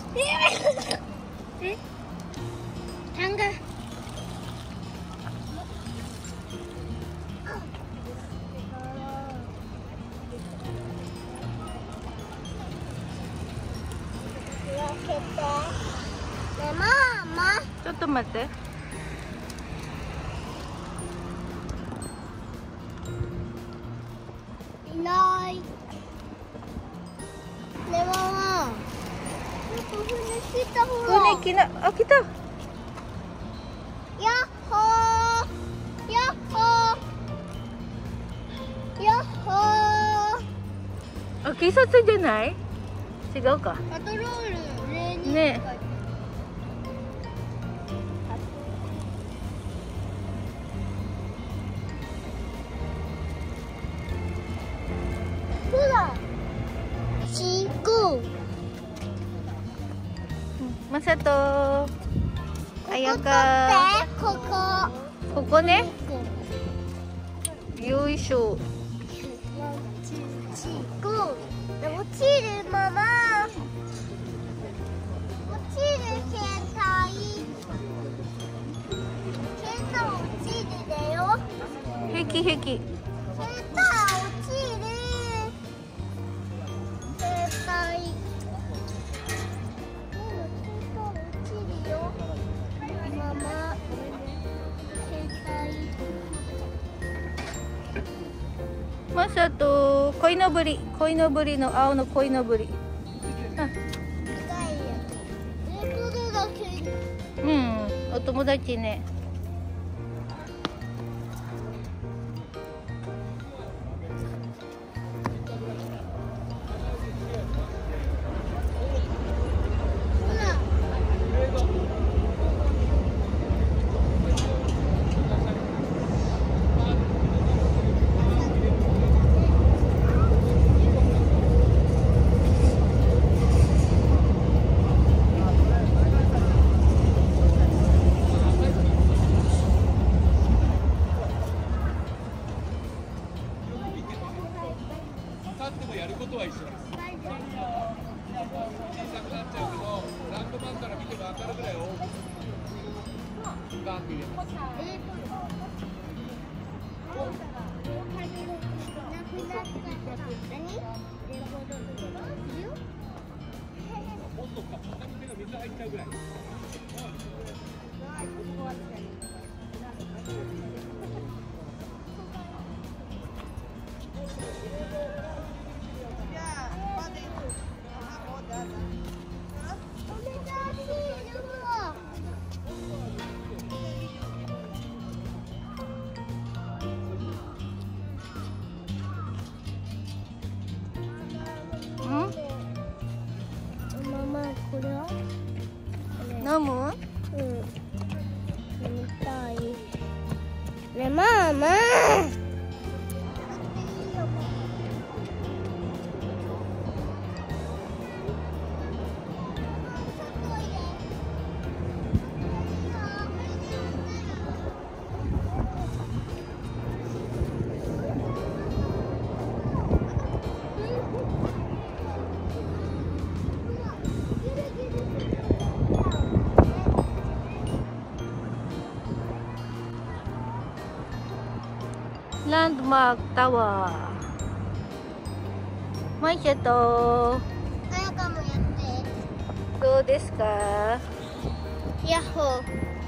え、タンが。 ちょっと待って。 いない。ね、ママ。船来た、ほら。 船来な、あ、来た。 やっほー。やっほー。やっほー。 あ、警察じゃない？違うか。 パトロール、例に。 ね。 ほら。進行。 まさと。あやこか。 こって、ここ。 ここね。よいしょ。 落ちる、ママ。落ちる、携帯。携帯落ちるだよ。 平気平気。 携帯落ちる。携帯。落ちるよ。ママ。携帯。 まさと、鯉のぼりの青の鯉のぼり。あ、うん、お友達ね。 立ってもやることは一緒です。小さくなっちゃうけど、ランドマークから見ても分かるぐらい大きくガンって入れます。もっと片手が水入っちゃうぐらい。 ママ、これは？ 飲む？ うん。飲みたい。ね、ママ。 ランドマークタワー。マイシャと、 あやかもやって。 どうですか？ ヤッホー。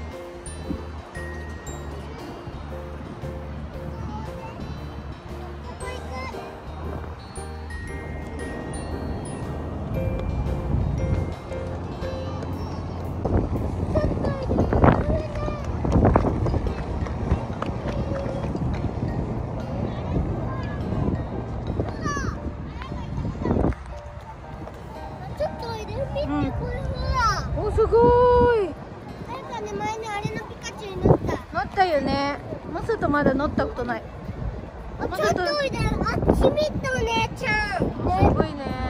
お、すごい。 なんかね、前にあれのピカチュウに乗った。 乗ったよね。マサトまだ乗ったことない。 あ、ちょっとおいで。あっち見たお姉ちゃん。 すごいね。